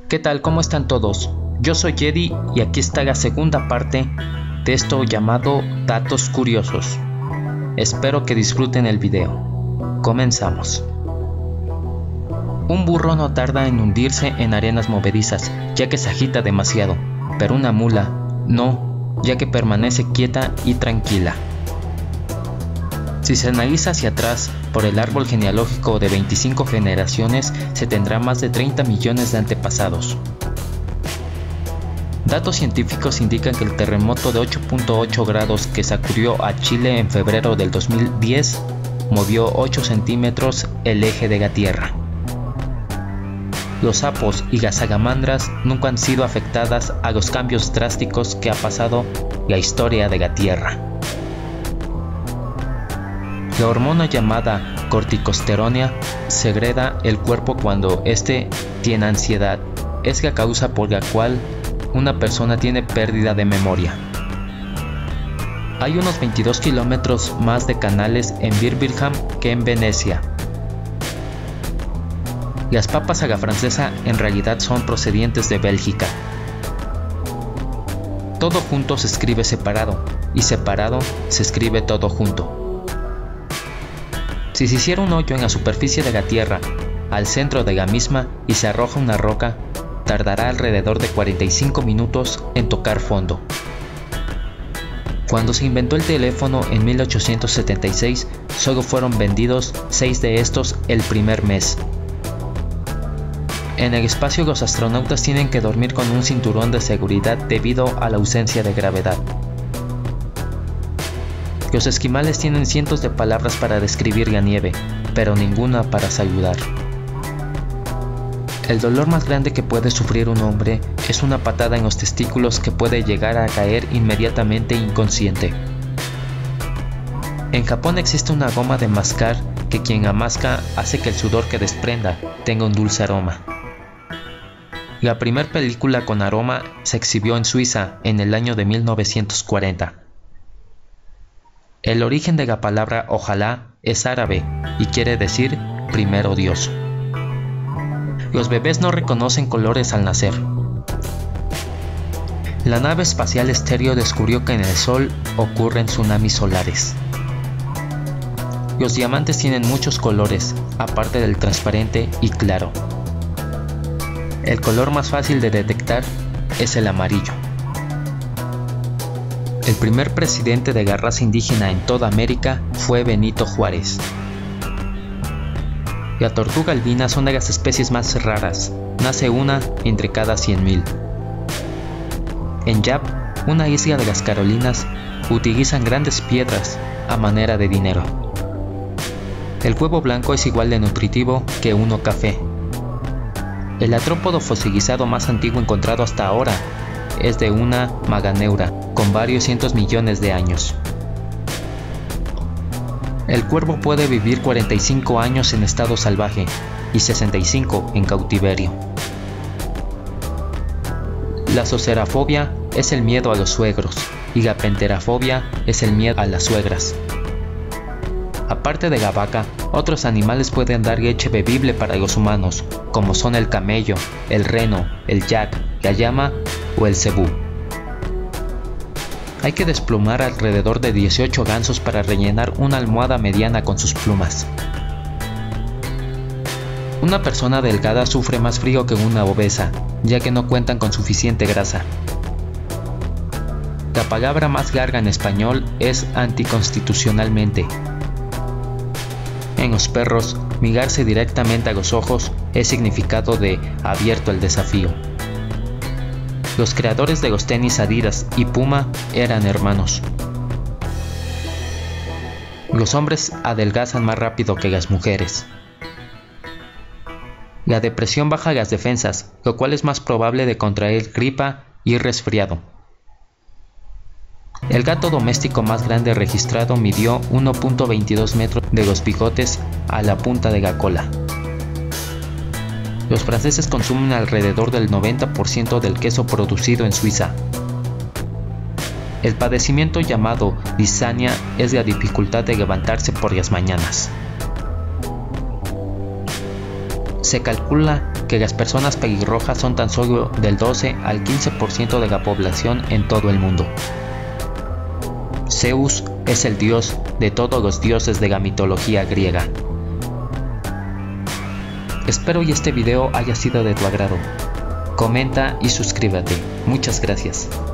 ¿Qué tal? ¿Cómo están todos? Yo soy Jedi y aquí está la segunda parte de esto llamado Datos Curiosos. Espero que disfruten el video. Comenzamos. Un burro no tarda en hundirse en arenas movedizas, ya que se agita demasiado, pero una mula no, ya que permanece quieta y tranquila. Si se analiza hacia atrás, por el árbol genealógico de 25 generaciones, se tendrá más de 30 millones de antepasados. Datos científicos indican que el terremoto de 8.8 grados que sacudió a Chile en febrero del 2010 movió 8 centímetros el eje de la Tierra. Los sapos y las salamandras nunca han sido afectadas a los cambios drásticos que ha pasado la historia de la Tierra. La hormona llamada corticosteronia segrega el cuerpo cuando éste tiene ansiedad. Es la causa por la cual una persona tiene pérdida de memoria. Hay unos 22 kilómetros más de canales en Birmingham que en Venecia. Las papas a la francesa en realidad son procedientes de Bélgica. Todo junto se escribe separado y separado se escribe todo junto. Si se hiciera un hoyo en la superficie de la Tierra, al centro de la misma, y se arroja una roca, tardará alrededor de 45 minutos en tocar fondo. Cuando se inventó el teléfono en 1876, solo fueron vendidos 6 de estos el primer mes. En el espacio los astronautas tienen que dormir con un cinturón de seguridad debido a la ausencia de gravedad. Los esquimales tienen cientos de palabras para describir la nieve, pero ninguna para saludar. El dolor más grande que puede sufrir un hombre es una patada en los testículos que puede llegar a caer inmediatamente inconsciente. En Japón existe una goma de mascar que quien la masca hace que el sudor que desprenda tenga un dulce aroma. La primera película con aroma se exhibió en Suiza en el año de 1940. El origen de la palabra ojalá es árabe y quiere decir primero Dios. Los bebés no reconocen colores al nacer. La nave espacial Stereo descubrió que en el Sol ocurren tsunamis solares. Los diamantes tienen muchos colores, aparte del transparente y claro. El color más fácil de detectar es el amarillo. El primer presidente de la raza indígena en toda América fue Benito Juárez. La tortuga albina es una de las especies más raras, nace una entre cada 100.000. En Yap, una isla de las Carolinas, utilizan grandes piedras a manera de dinero. El huevo blanco es igual de nutritivo que uno café. El artrópodo fosilizado más antiguo encontrado hasta ahora es de una maganeura, con varios cientos millones de años. El cuervo puede vivir 45 años en estado salvaje y 65 en cautiverio. La zocerafobia es el miedo a los suegros y la penterafobia es el miedo a las suegras. Aparte de la vaca, otros animales pueden dar leche bebible para los humanos, como son el camello, el reno, el yak, la llama o el cebú. Hay que desplumar alrededor de 18 gansos para rellenar una almohada mediana con sus plumas. Una persona delgada sufre más frío que una obesa, ya que no cuentan con suficiente grasa. La palabra más larga en español es anticonstitucionalmente. En los perros, mirarse directamente a los ojos es significado de abierto al desafío. Los creadores de los tenis Adidas y Puma eran hermanos. Los hombres adelgazan más rápido que las mujeres. La depresión baja las defensas, lo cual es más probable de contraer gripa y resfriado. El gato doméstico más grande registrado midió 1.22 metros de los bigotes a la punta de la cola. Los franceses consumen alrededor del 90% del queso producido en Suiza. El padecimiento llamado disania es la dificultad de levantarse por las mañanas. Se calcula que las personas pelirrojas son tan solo del 12 al 15% de la población en todo el mundo. Zeus es el dios de todos los dioses de la mitología griega. Espero y este video haya sido de tu agrado. Comenta y suscríbete. Muchas gracias.